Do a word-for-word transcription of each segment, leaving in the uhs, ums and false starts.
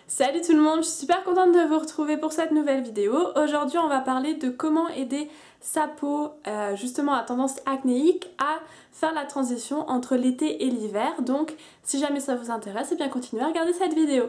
Salut tout le monde, je suis super contente de vous retrouver pour cette nouvelle vidéo. Aujourd'hui on va parler de comment aider sa peau euh, justement à tendance acnéique à faire la transition entre l'été et l'hiver. Donc si jamais ça vous intéresse, eh bien continuez à regarder cette vidéo.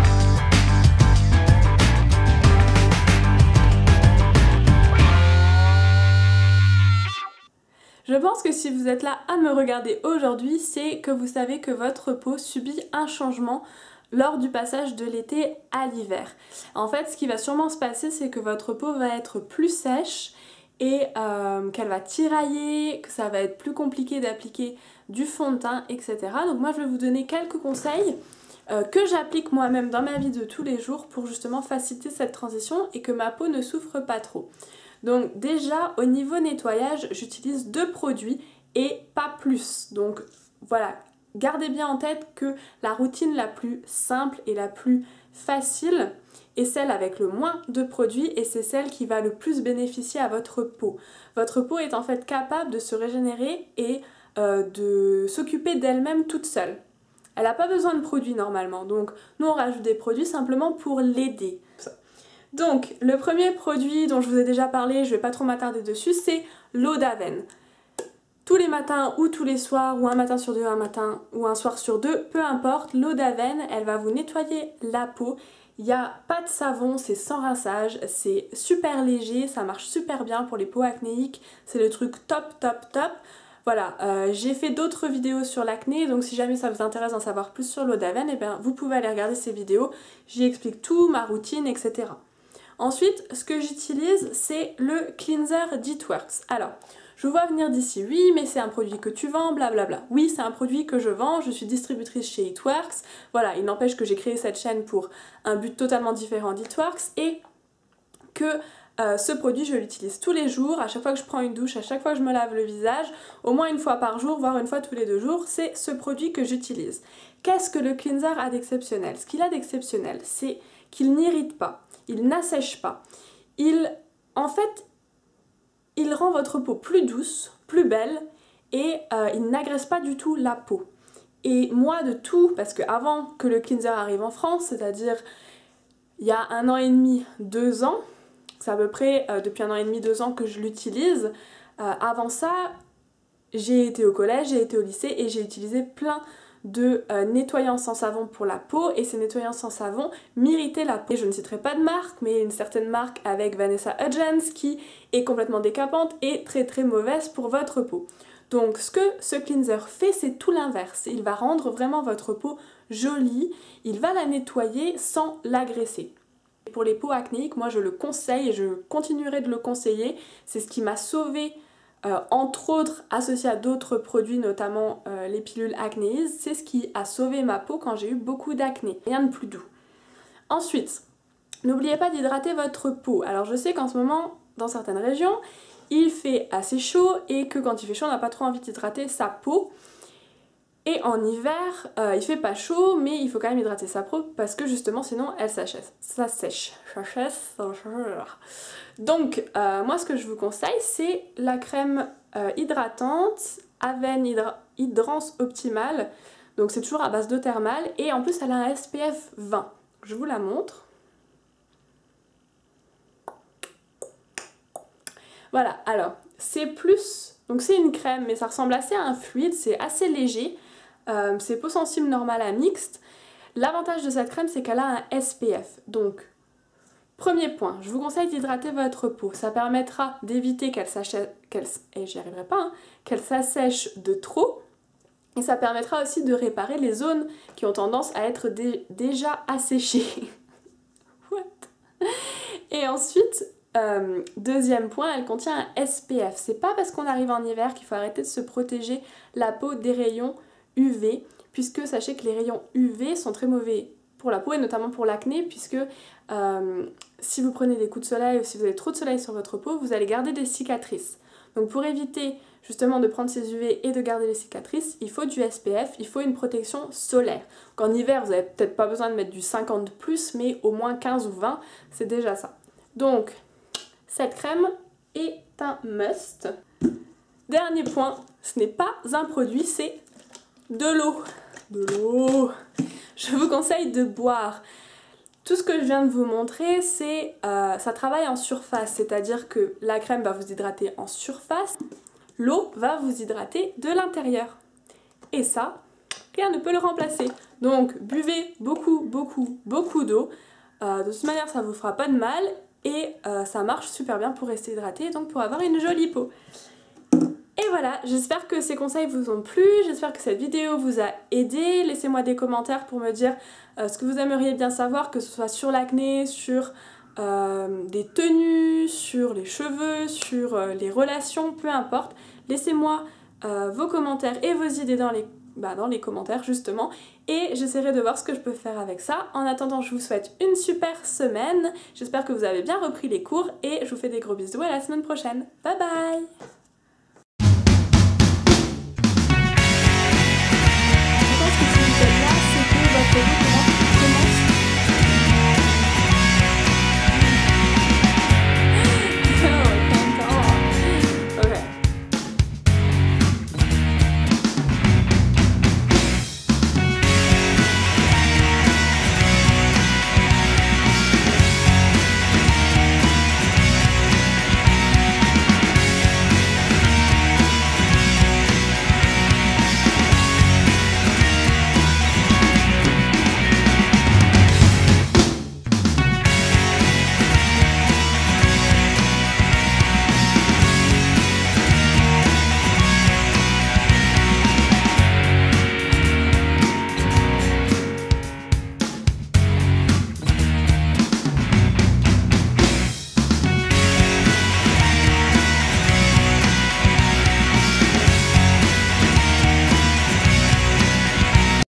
Je pense que si vous êtes là à me regarder aujourd'hui, c'est que vous savez que votre peau subit un changement lors du passage de l'été à l'hiver. En fait, ce qui va sûrement se passer, c'est que votre peau va être plus sèche et euh, qu'elle va tirailler, que ça va être plus compliqué d'appliquer du fond de teint, et cetera. Donc moi, je vais vous donner quelques conseils euh, que j'applique moi-même dans ma vie de tous les jours pour justement faciliter cette transition et que ma peau ne souffre pas trop. Donc déjà, au niveau nettoyage, j'utilise deux produits et pas plus. Donc voilà. Gardez bien en tête que la routine la plus simple et la plus facile est celle avec le moins de produits et c'est celle qui va le plus bénéficier à votre peau. Votre peau est en fait capable de se régénérer et euh, de s'occuper d'elle-même toute seule. Elle n'a pas besoin de produits normalement, donc nous on rajoute des produits simplement pour l'aider. Donc le premier produit dont je vous ai déjà parlé, je ne vais pas trop m'attarder dessus, c'est l'eau d'Avène. Tous les matins ou tous les soirs, ou un matin sur deux, un matin ou un soir sur deux, peu importe, l'eau d'Avène, elle va vous nettoyer la peau. Il n'y a pas de savon, c'est sans rinçage, c'est super léger, ça marche super bien pour les peaux acnéiques, c'est le truc top top top. Voilà, euh, j'ai fait d'autres vidéos sur l'acné, donc si jamais ça vous intéresse d'en savoir plus sur l'eau d'Avène, eh bien, vous pouvez aller regarder ces vidéos, j'y explique tout, ma routine, et cetera. Ensuite, ce que j'utilise, c'est le Cleanser DeatWorks. Alors, je vous vois venir d'ici, oui, mais c'est un produit que tu vends, blablabla. Oui, c'est un produit que je vends, je suis distributrice chez DeatWorks. Voilà, il n'empêche que j'ai créé cette chaîne pour un but totalement différent d'DeatWorks et que euh, ce produit, je l'utilise tous les jours, à chaque fois que je prends une douche, à chaque fois que je me lave le visage, au moins une fois par jour, voire une fois tous les deux jours, c'est ce produit que j'utilise. Qu'est-ce que le cleanser a d'exceptionnel? Ce qu'il a d'exceptionnel, c'est qu'il n'irrite pas, il n'assèche pas, il, en fait, il rend votre peau plus douce, plus belle et euh, il n'agresse pas du tout la peau. Et moi de tout, parce que avant que le cleanser arrive en France, c'est-à-dire il y a un an et demi, deux ans, c'est à peu près euh, depuis un an et demi, deux ans que je l'utilise, euh, avant ça, j'ai été au collège, j'ai été au lycée et j'ai utilisé plein de euh, nettoyants sans savon pour la peau et ces nettoyants sans savon m'irritaient la peau. Et je ne citerai pas de marque, mais une certaine marque avec Vanessa Hudgens qui est complètement décapante et très très mauvaise pour votre peau. Donc ce que ce cleanser fait, c'est tout l'inverse. Il va rendre vraiment votre peau jolie, il va la nettoyer sans l'agresser. Pour les peaux acnéiques, moi je le conseille et je continuerai de le conseiller. C'est ce qui m'a sauvée. Euh, entre autres associé à d'autres produits, notamment euh, les pilules Acnéise, c'est ce qui a sauvé ma peau quand j'ai eu beaucoup d'acné. Rien de plus doux. Ensuite, n'oubliez pas d'hydrater votre peau. Alors je sais qu'en ce moment, dans certaines régions, il fait assez chaud et que quand il fait chaud, on n'a pas trop envie d'hydrater sa peau. Et en hiver, euh, il fait pas chaud, mais il faut quand même hydrater sa peau parce que justement sinon elle sèche. Ça sèche. Donc euh, moi ce que je vous conseille c'est la crème euh, hydratante Avène Hydra Hydrance Optimale. Donc c'est toujours à base d'eau thermale et en plus elle a un S P F vingt. Je vous la montre. Voilà, alors c'est plus, donc c'est une crème mais ça ressemble assez à un fluide, c'est assez léger. Euh, c'est peau sensible normale à mixte. L'avantage de cette crème c'est qu'elle a un S P F. Donc premier point, je vous conseille d'hydrater votre peau. Ça permettra d'éviter qu'elle s'assèche, qu'elle, et j'y arriverai pas, hein, qu'elle s'assèche de trop. Et ça permettra aussi de réparer les zones qui ont tendance à être dé déjà asséchées. What? Et ensuite, euh, deuxième point, elle contient un S P F. C'est pas parce qu'on arrive en hiver qu'il faut arrêter de se protéger la peau des rayons U V, puisque sachez que les rayons U V sont très mauvais pour la peau et notamment pour l'acné, puisque euh, si vous prenez des coups de soleil ou si vous avez trop de soleil sur votre peau, vous allez garder des cicatrices. Donc pour éviter justement de prendre ces U V et de garder les cicatrices, il faut du S P F, il faut une protection solaire. Donc en hiver, vous n'avez peut-être pas besoin de mettre du cinquante plus, mais au moins quinze ou vingt, c'est déjà ça. Donc cette crème est un must. Dernier point, ce n'est pas un produit, c'est de l'eau. De l'eau. Je vous conseille de boire Tout ce que je viens de vous montrer, c'est euh, ça travaille en surface, c'est-à-dire que la crème va vous hydrater en surface, l'eau va vous hydrater de l'intérieur. Et ça, rien ne peut le remplacer. Donc buvez beaucoup, beaucoup, beaucoup d'eau. Euh, de toute manière, ça ne vous fera pas de mal et euh, ça marche super bien pour rester hydraté, donc pour avoir une jolie peau. Et voilà, j'espère que ces conseils vous ont plu, j'espère que cette vidéo vous a aidé. Laissez-moi des commentaires pour me dire euh, ce que vous aimeriez bien savoir, que ce soit sur l'acné, sur euh, des tenues, sur les cheveux, sur euh, les relations, peu importe. Laissez-moi euh, vos commentaires et vos idées dans les, bah, dans les commentaires justement, et j'essaierai de voir ce que je peux faire avec ça. En attendant, je vous souhaite une super semaine, j'espère que vous avez bien repris les cours et je vous fais des gros bisous à la semaine prochaine. Bye bye! Votre